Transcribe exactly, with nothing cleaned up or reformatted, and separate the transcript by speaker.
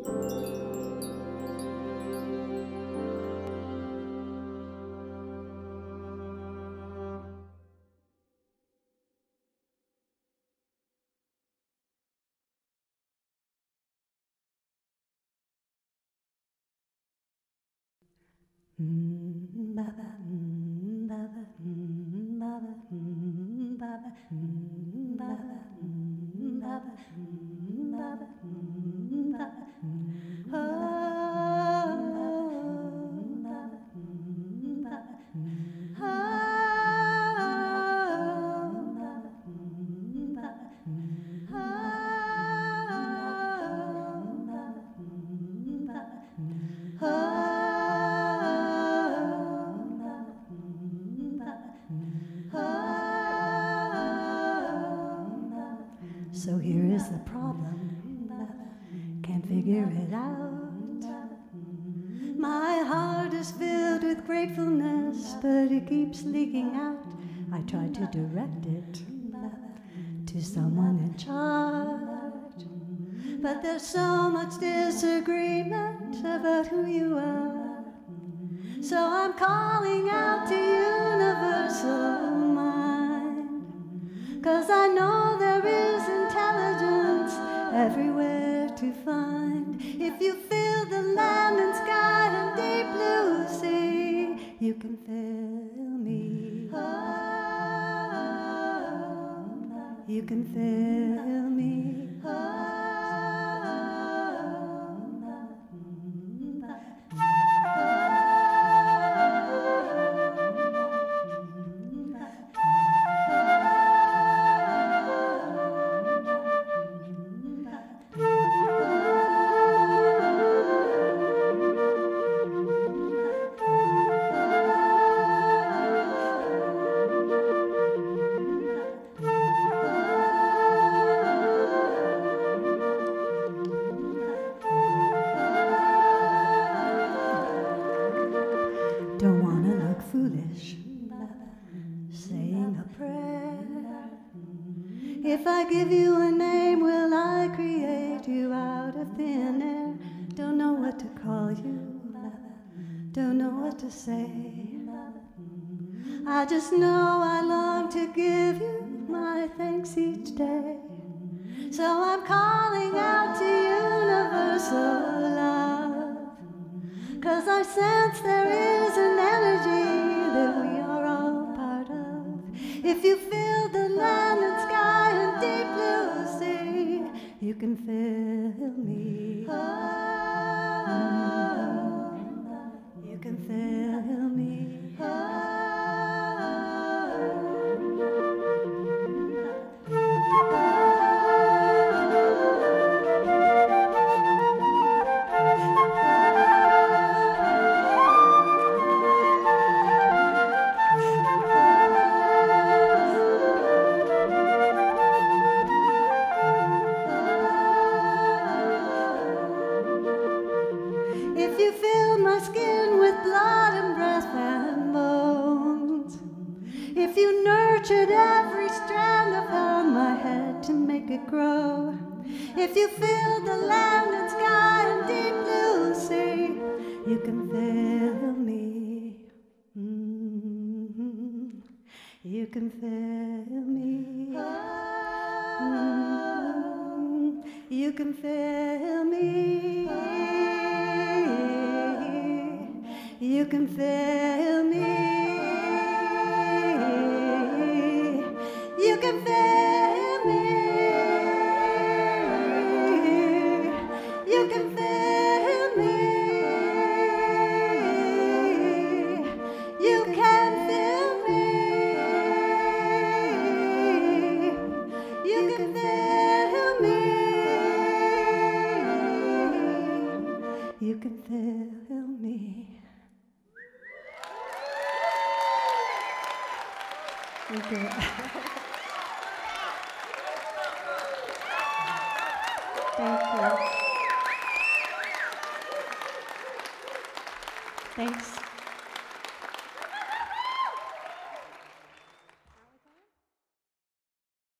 Speaker 1: So here is the problem, can't figure it out. My heart is filled with gratefulness, but it keeps leaking out. I tried to direct it to someone in charge, but there's so much disagreement about who you are. So I'm calling out to universal mind, 'cause I know there is intelligence everywhere to find. If you feel the land and sky and deep blue sea, you can feel me. You can feel me. Don't wanna look foolish, saying a prayer. If I give you a name, will I create you out of thin air? Don't know what to call you, don't know what to say. I just know I long to give you my thanks each day. So I'm calling out to universal love, 'cause I sense there is an energy that we are all part of. If you feel the land and sky and deep blue sea, you can feel me. You can feel me. If you filled my skin with blood and breath and bones, if you nurtured every strand of hair on my head to make it grow, if you filled the land and sky and deep blue sea, you can feel me. Mm-hmm. You can feel me. Mm-hmm. You can feel me. You can feel me. You can feel me. You can feel me. You can feel me. You can feel me. You can feel me. Thank you. Thank you. Thanks.